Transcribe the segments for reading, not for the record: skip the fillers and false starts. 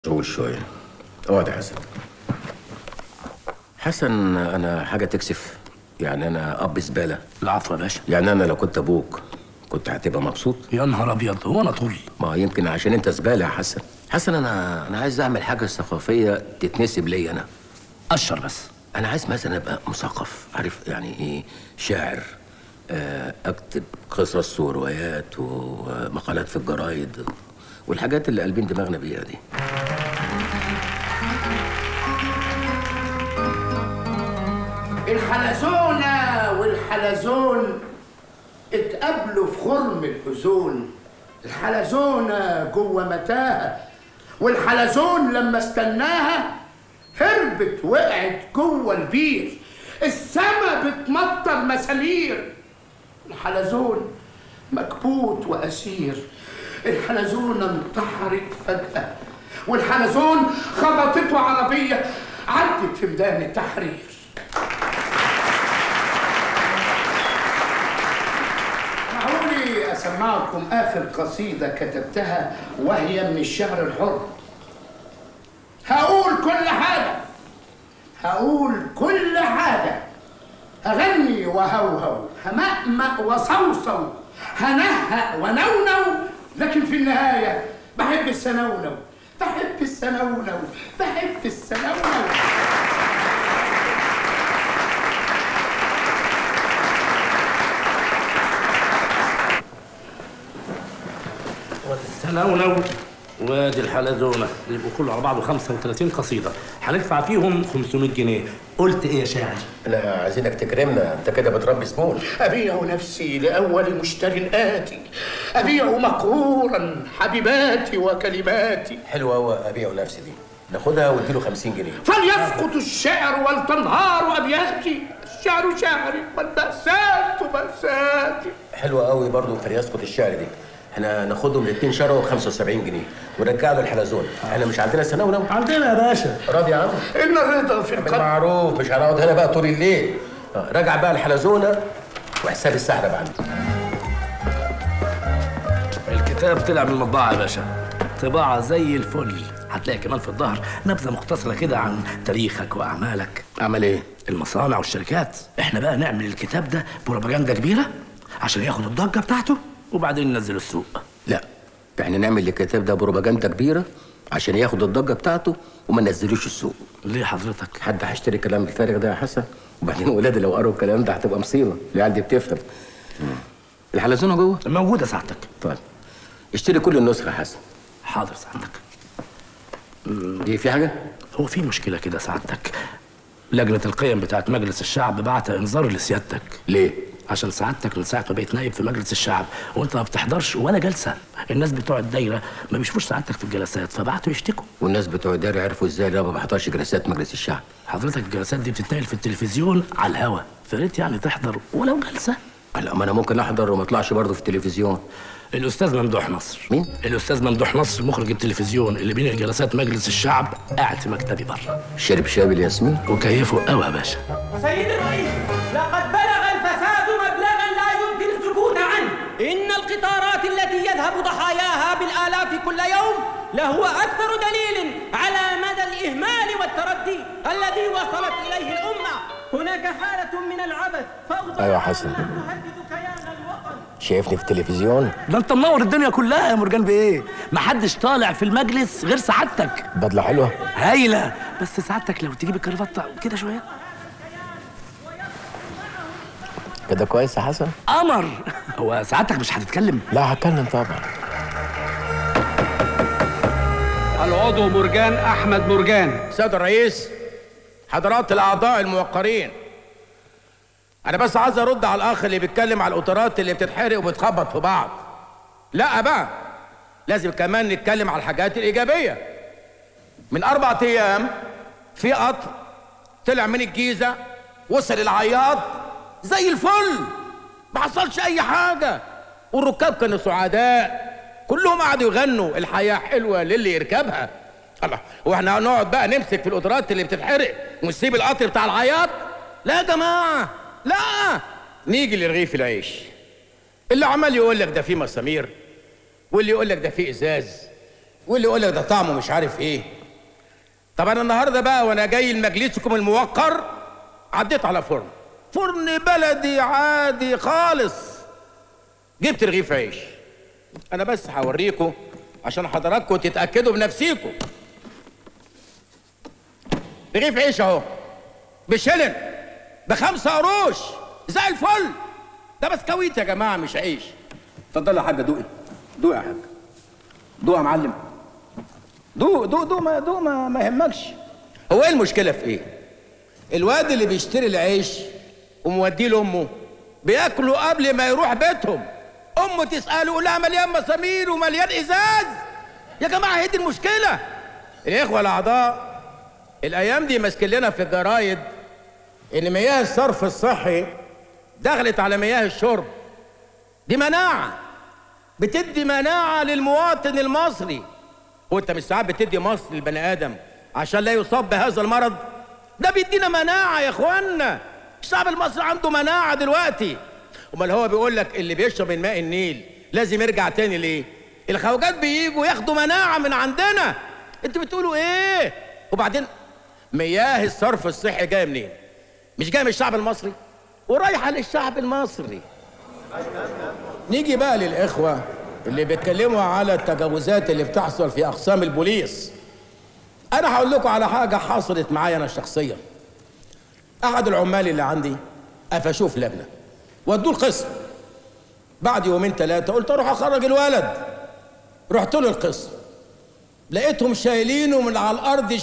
مشغول شوية. اقعد يا حسن. حسن، أنا حاجة تكسف. يعني أنا أب زبالة. العفو يا باشا. يعني أنا لو كنت أبوك كنت هتبقى مبسوط؟ يا نهار أبيض، هو أنا طول؟ ما يمكن عشان أنت زبالة يا حسن. حسن، أنا عايز أعمل حاجة ثقافية تتنسب لي أنا. أشر بس. أنا عايز مثلا أبقى مثقف، عارف يعني إيه شاعر، أكتب قصص وروايات ومقالات في الجرايد والحاجات اللي قلبين دماغنا بيها دي. الحلزونة والحلزون اتقابلوا في خرم الأذون. الحلزونة جوه متاهة، والحلزون لما استناها هربت وقعت جوه البير. السما بتمطر مسالير، الحلزون مكبوت وأسير. الحلزونة انتحرت فجأة، والحلزون خبطته عربية عدت في ميدان التحرير. معقولي أسمعكم آخر قصيدة كتبتها وهي من الشعر الحر. هقول كل حاجة، هقول كل حاجة، هغني وهوهو، همأمأ وصوصو، هنهأ ونونو، لكن في النهاية بحب السنونو، بحب السنونو، بحب السنونو. والسنونو وادي الحلزونة يبقوا كله على بعضه 35 قصيدة، هندفع فيهم 500 جنيه. قلت ايه يا شاعر؟ لا، عايزينك تكرمنا، انت كده بتربي زبون. أبيع نفسي لأول مشتر آتي، أبيع مقهورا حبيباتي وكلماتي. حلوة أوي أبيع نفسي دي، ناخدها واديله 50 جنيه. فليسقط الشعر ولتنهار أبياتي، الشعر شعري والمأساة مأساتي. حلوة قوي برضه فليسقط الشعر دي. احنا ناخدهم الاثنين شروا 75 جنيه ونرجع له الحلزون. احنا مش عندنا سنة عندنا يا باشا. راضي يا عم؟ إن الرضا في القلب. معروف، مش هنقعد هنا بقى طول الليل. راجع بقى الحلزونة وحساب السحر بقى عندي. الكتاب طلع من المطبعة يا باشا، طباعة زي الفل. هتلاقي كمان في الظهر نبذة مختصرة كده عن تاريخك وأعمالك. أعمل إيه؟ المصانع والشركات. احنا بقى نعمل الكتاب ده بروباجندا كبيرة عشان ياخد الضجة بتاعته وبعدين ننزله السوق. لا، احنا نعمل الكتاب ده بروباجندا كبيرة عشان ياخد الضجة بتاعته وما ننزلوش السوق. ليه حضرتك؟ حد هيشتري الكلام الفارغ ده يا حسن؟ وبعدين ولادي لو قروا الكلام ده هتبقى مصيبة. العيال دي بتفهم. الحلزونة جوه؟ موجودة سعادتك. طيب اشتري كل النسخة يا حسن. حاضر سعادتك. دي في حاجة؟ هو في مشكلة كده سعادتك. لجنة القيم بتاعت مجلس الشعب بعت انذار لسيادتك. ليه؟ عشان سعادتك من ساعة ما بقيت نائب في مجلس الشعب وانت ما بتحضرش ولا جلسة. الناس بتوع الدايرة ما بيشوفوش سعادتك في الجلسات فبعتوا يشتكوا. والناس بتوع الدار عرفوا ازاي انا ما بحضرش جلسات مجلس الشعب؟ حضرتك الجلسات دي بتتنقل في التلفزيون على الهوا، فريت يعني تحضر ولو جلسة. لا، ما انا ممكن احضر وما اطلعش برضه في التلفزيون. الأستاذ ممدوح نصر. مين؟ الأستاذ ممدوح نصر مخرج التلفزيون اللي بين جلسات مجلس الشعب، قاعد في مكتبي بره. شرب شاي الياسمين وكيفه قوي يا باشا. سيدي الرئيس، لقد بلغ الفساد مبلغا لا يمكن السكوت عنه. إن القطارات التي يذهب ضحاياها بالآلاف كل يوم لهو أكثر دليل على مدى الإهمال والتردي الذي وصلت إليه الأمة. هناك حالة من العبث فوضى. أيوة حسن، تهدد كيان الوطن. شايفني في التلفزيون؟ ده انت منور الدنيا كلها يا مرجان بيه. محدش طالع في المجلس غير سعادتك. بدلة حلوة هايلة، بس سعادتك لو تجيب الكرافته كده شوية كده كويس يا حسن؟ قمر. هو سعادتك مش هتتكلم؟ لا هتكلم طبعا. العضو مرجان أحمد مرجان. سيد الرئيس، حضرات الأعضاء الموقرين، أنا بس عايز أرد على الأخ اللي بيتكلم على القطارات اللي بتتحرق وبتخبط في بعض. لا بقى، لازم كمان نتكلم على الحاجات الإيجابية. من 4 أيام في قطر طلع من الجيزة وصل العياط زي الفل، ما حصلش أي حاجة، والركاب كانوا سعداء، كلهم قعدوا يغنوا الحياة حلوة للي يركبها. الله، واحنا هنقعد بقى نمسك في القطارات اللي بتتحرق ونسيب القطر بتاع العياط؟ لا يا جماعة، لا. نيجي لرغيف العيش، اللي عمال يقول لك ده فيه مسامير واللي يقول لك ده فيه ازاز واللي يقول لك ده طعمه مش عارف ايه. طب انا النهارده بقى وانا جاي لمجلسكم الموقر عديت على فرن بلدي عادي خالص، جبت رغيف عيش. انا بس هوريكم عشان حضراتكم تتاكدوا بنفسيكم. رغيف عيش اهو بشلن ب5 قروش زي الفل. ده بسكويت يا جماعه مش عيش. اتفضل يا حاجه دوقي، دوقي يا حاجه، دوق يا معلم، دوق ما يهمكش. هو ايه المشكله في ايه؟ الواد اللي بيشتري العيش وموديه لامه بياكلوا قبل ما يروح بيتهم، امه تساله يقول لها مليان مسامير ومليان ازاز. يا جماعه هي دي المشكله. الاخوه الاعضاء الايام دي ماسكين لنا في الجرايد ان مياه الصرف الصحي دخلت على مياه الشرب. دي مناعه، بتدي مناعه للمواطن المصري. هو انت مش ساعات بتدي مصر للبني ادم عشان لا يصاب بهذا المرض؟ ده بيدينا مناعه يا اخوانا. الشعب المصري عنده مناعه دلوقتي. امال هو بيقول لك اللي بيشرب من ماء النيل لازم يرجع تاني ليه؟ الخواجات بييجوا ياخدوا مناعه من عندنا. انتوا بتقولوا ايه؟ وبعدين مياه الصرف الصحي جايه منين؟ مش جايه من الشعب المصري ورايحه للشعب المصري. نيجي بقى للاخوه اللي بيتكلموا على التجاوزات اللي بتحصل في اقسام البوليس. انا هقول لكم على حاجه حصلت معايا انا شخصيا. احد العمال اللي عندي قفشوه في لجنه ودوه القسم. بعد يومين 3 قلت اروح اخرج الولد. رحت له القسم لقيتهم شايلينه من على الارض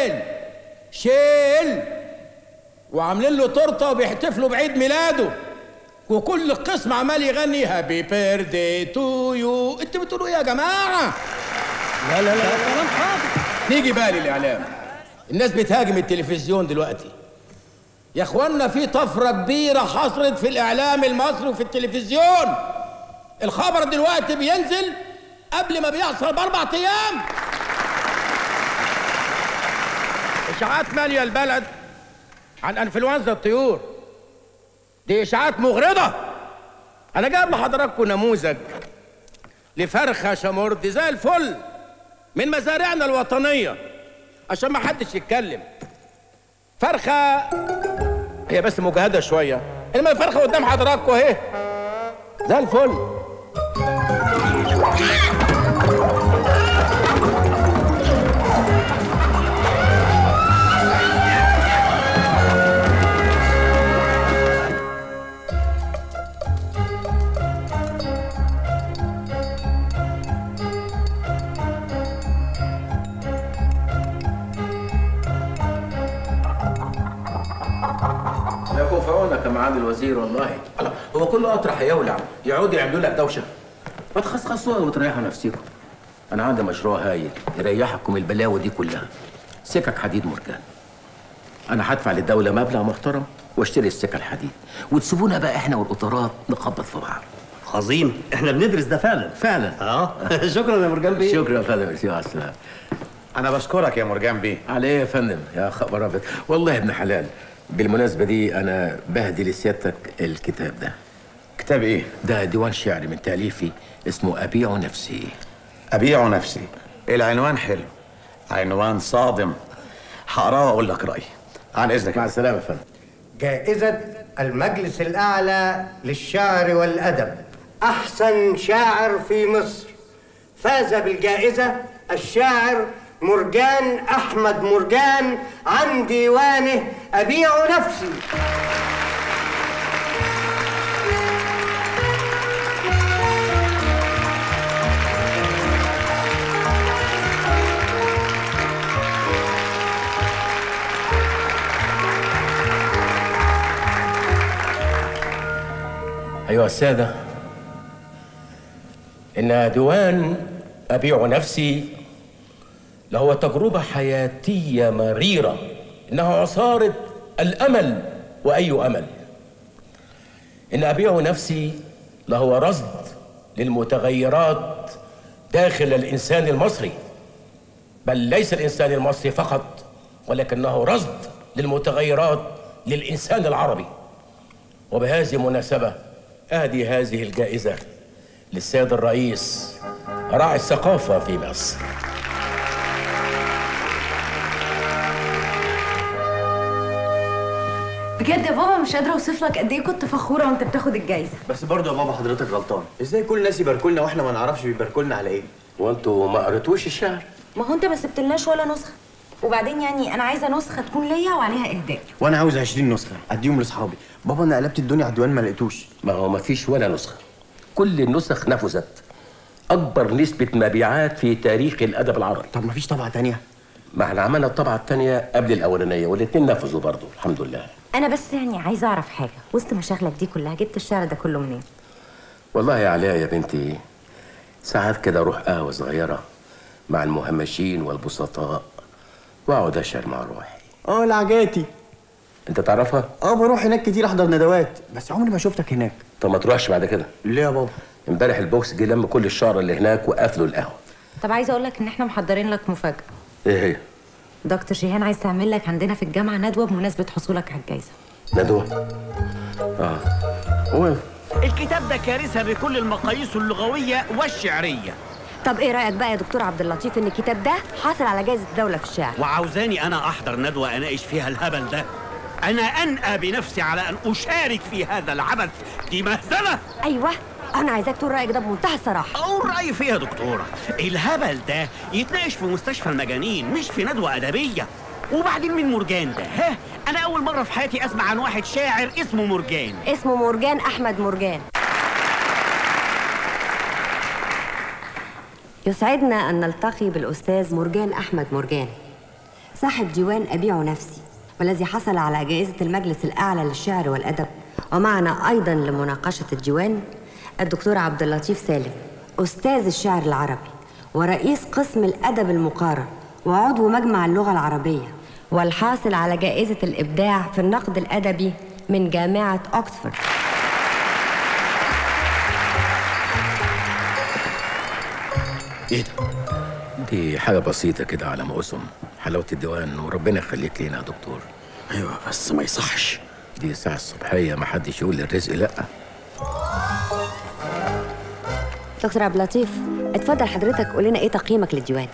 شيل وعاملين له تورته وبيحتفلوا بعيد ميلاده، وكل القسم عمال يغني هابي بيرثدي تو يو. انتوا بتقولوا ايه يا جماعه؟ لا كلام فاضي. نيجي بقى للاعلام. الناس بتهاجم التلفزيون دلوقتي. يا اخوانا في طفره كبيره حصلت في الاعلام المصري وفي التلفزيون. الخبر دلوقتي بينزل قبل ما بيحصل ب4 ايام. اشاعات ماليه البلد عن انفلونزا الطيور. دي اشاعات مغرضه. انا جايب لحضراتكم نموذج لفرخه شمردي زي الفل من مزارعنا الوطنيه عشان ما حدش يتكلم. فرخه هي بس مجهده شويه، انما الفرخه قدام حضراتكم اهي زي الفل. لا يكون في عونك يا معالي الوزير والله. هو كل قطر هيولع يقعدوا يعملوا لك دوشه؟ ما تخصخصوها وتريحوا نفسيكم. انا عندي مشروع هايل يريحكم البلاوي دي كلها. سكك حديد مرجان. انا هدفع للدوله مبلغ محترم واشتري السكه الحديد، وتسيبونا بقى احنا والقطارات نخبط في بعض. عظيم، احنا بندرس ده فعلا. شكرا يا مرجان بيه. شكرا يا فندم. ميرسي على السلامه. انا بشكرك يا مرجان بيه. على ايه يا فندم؟ يا خبر ابيض والله يا ابن حلال. بالمناسبه دي انا بهدي لسيادتك الكتاب ده. كتاب ايه؟ ده ديوان شعري من تاليفي اسمه ابيع نفسي. ابيع نفسي. العنوان حلو، عنوان صادم. هقراه واقول لك رايي. عن اذنك. مع السلامه يا فندم. جائزة المجلس الأعلى للشعر والأدب، أحسن شاعر في مصر. فاز بالجائزة الشاعر مرجان أحمد مرجان عن ديوانه أبيع نفسي. أيها السادة، إن ديوان أبيع نفسي له تجربة حياتية مريرة، إنها عصارة الأمل وأي أمل. إن أبيع نفسي له رصد للمتغيرات داخل الإنسان المصري، بل ليس الإنسان المصري فقط، ولكنه رصد للمتغيرات للإنسان العربي. وبهذه المناسبة أهدي هذه الجائزة للسيد الرئيس راعي الثقافة في مصر. بجد يا بابا مش قادره اوصف لك قد ايه كنت فخوره وانت بتاخد الجايزه. بس برضه يا بابا حضرتك غلطان، ازاي كل الناس يباركوا لنا واحنا ما نعرفش بيباركوا لنا على ايه؟ وانتوا ما قريتوش الشعر؟ ما هو انت ما سبتلناش ولا نسخه، وبعدين يعني انا عايزه نسخه تكون ليا وعليها اهداء. وانا عاوز 20 نسخه اديهم لاصحابي. بابا انا قلبت الدنيا على الديوان ما لقيتوش. ما هو ما فيش ولا نسخه، كل النسخ نفذت. اكبر نسبه مبيعات في تاريخ الادب العربي. طب ما فيش طبعه تانية؟ ما احنا عملنا الطبعه الثانيه قبل الاولانيه والاثنين نفذوا برضه الحمد لله. انا بس يعني عايزه اعرف حاجه، وسط مشاغلك دي كلها جبت الشعر ده كله منين؟ والله يا علاء يا بنتي، ساعات كده اروح قهوه صغيره مع المهمشين والبسطاء واقعد اشعر مع روحي. العجاتي. انت تعرفها؟ بروح هناك كتير احضر ندوات، بس عمري ما شفتك هناك. طب ما تروحش بعد كده؟ ليه يا بابا؟ امبارح البوكس جه لم كل الشعر اللي هناك وقفلوا القهوه. طب عايزه اقول لك ان احنا محضرين لك مفاجاه. ايه هي؟ دكتور شيهان عايز تعمل لك عندنا في الجامعه ندوه بمناسبه حصولك على الجائزه. ندوه؟ هو الكتاب ده كارثه بكل المقاييس اللغويه والشعريه. طب ايه رايك بقى يا دكتور عبد اللطيف ان الكتاب ده حاصل على جائزه الدوله في الشعر؟ وعاوزاني انا احضر ندوه اناقش فيها الهبل ده؟ انا انأى بنفسي على ان اشارك في هذا العبث، دي مهزله. ايوه انا عايزاك تقول رايك ده بمنتهى الصراحه. اقول رايي فيها يا دكتوره، الهبل ده يتناقش في مستشفى المجانين مش في ندوه ادبيه. وبعدين مين مرجان ده؟ ها؟ انا اول مره في حياتي اسمع عن واحد شاعر اسمه مرجان. اسمه مرجان احمد مرجان. يسعدنا ان نلتقي بالاستاذ مرجان احمد مرجان، صاحب ديوان ابيع نفسي، والذي حصل على جائزه المجلس الاعلى للشعر والادب. ومعنا ايضا لمناقشه الديوان الدكتور عبد اللطيف سالم، استاذ الشعر العربي ورئيس قسم الادب المقارن وعضو مجمع اللغه العربيه، والحاصل على جائزه الابداع في النقد الادبي من جامعه اوكسفورد. ايه ده؟ دي حاجه بسيطه كده على ما اسم حلاوه الديوان، وربنا يخليك لينا يا دكتور. ايوه بس ما يصحش، دي الساعه الصبحيه ما حدش يقول للرزق لا. دكتور عبد اللطيف اتفضل حضرتك قول لنا ايه تقييمك للديوان؟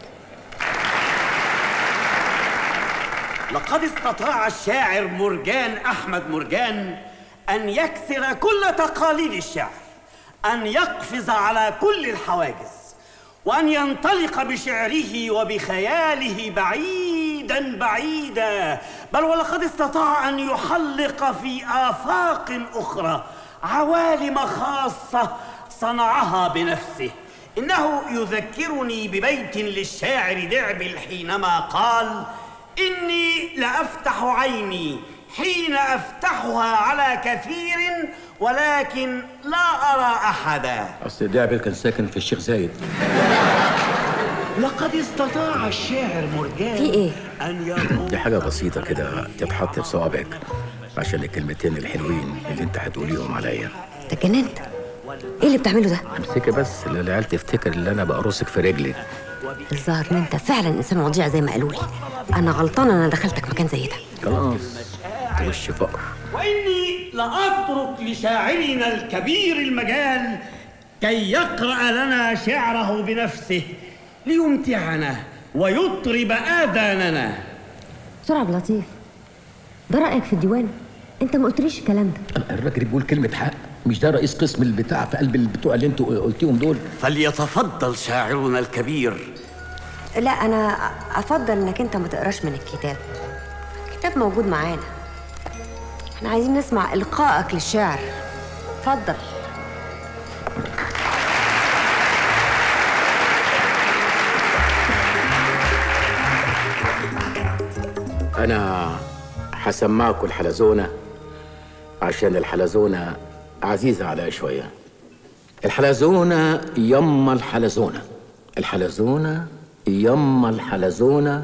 لقد استطاع الشاعر مرجان احمد مرجان ان يكسر كل تقاليد الشعر، ان يقفز على كل الحواجز، وأن ينطلق بشعره وبخياله بعيداً بعيداً، بل ولقد استطاع أن يحلق في آفاق أخرى عوالم خاصة صنعها بنفسه. إنه يذكرني ببيت للشاعر دعبل حينما قال: إني لأفتح عيني حين أفتحها على كثير ولكن لا أرى أحدا. أصل دعبل كان ساكن في الشيخ زايد. لقد استطاع الشاعر مرجان في إيه؟ دي حاجة بسيطة كده تتحط في صوابعك عشان الكلمتين الحلوين اللي أنت هتقوليهم عليا. أنت اتجننت؟ إيه اللي بتعمله ده؟ امسكي بس العيال تفتكر اللي أنا بقرصك في رجلي. الظاهر إن أنت فعلا إنسان وضيع زي ما قالوا لي. أنا غلطانة أنا دخلتك مكان زي ده. خلاص وش فقر. وإني لأترك لشاعرنا الكبير المجال كي يقرأ لنا شعره بنفسه ليمتعنا ويطرب آذاننا. دكتور عبد اللطيف ده رأيك في الديوان؟ أنت ما قلتليش الكلام ده. الراجل بيقول كلمة حق، مش ده رئيس قسم البتاع في قلب البتوع اللي انتوا قلتيهم دول؟ فليتفضل شاعرنا الكبير. لا أنا أفضل إنك أنت ما تقراش من الكتاب. الكتاب موجود معانا، احنا عايزين نسمع إلقائك للشعر. اتفضل. أنا هسمعكوا الحلزونة عشان الحلزونة عزيزة عليا شوية. الحلزونة يما الحلزونة، الحلزونة يما الحلزونة،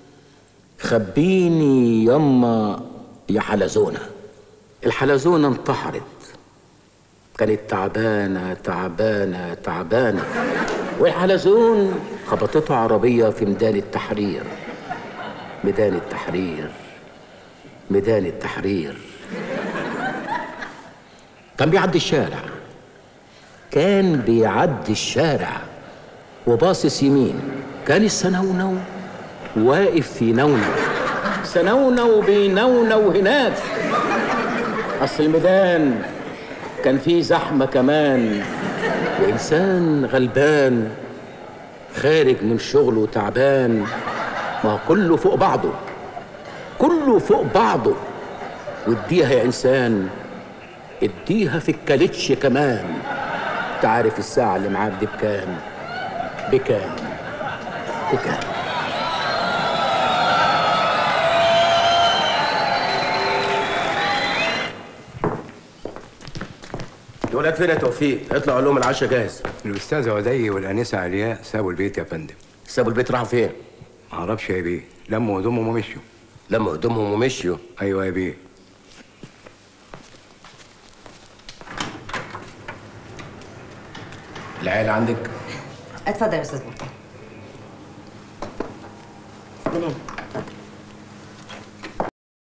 خبيني يما يا حلزونة. الحلزونة انتحرت، كانت تعبانة تعبانة تعبانة، والحلزون خبطته عربية في ميدان التحرير. ميدان التحرير، ميدان التحرير. كان بيعدي الشارع، كان بيعدي الشارع وباصص يمين، كان السنونو واقف في نونو، سنونو بينونو هناك. اصل الميدان كان فيه زحمه كمان، وانسان غلبان خارج من شغله تعبان. ما هو كله فوق بعضه، كله فوق بعضه. واديها يا انسان، اديها في الكالتش كمان. تعرف الساعه اللي معاك دي بكام؟ بكام؟ بكام؟ الولاد فين يا توفيق؟ اطلعوا لهم العشاء جاهز. الاستاذه ودي والانسه علياء سابوا البيت يا فندم. سابوا البيت راحوا فين؟ معرفش يا بيه، لموا هدومهم ومشيوا. لموا هدومهم ومشيوا؟ ايوه يا بيه. العيال عندك؟ اتفضل يا استاذ مرتضى. من هنا اتفضل.